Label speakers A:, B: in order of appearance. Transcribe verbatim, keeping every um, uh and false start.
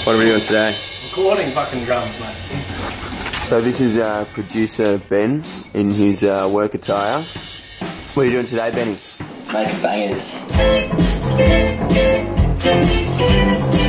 A: What are we doing today?
B: Recording fucking drums, mate.
A: So this is uh, producer Ben in his uh, work attire. What are you doing today, Benny?
C: Making bangers.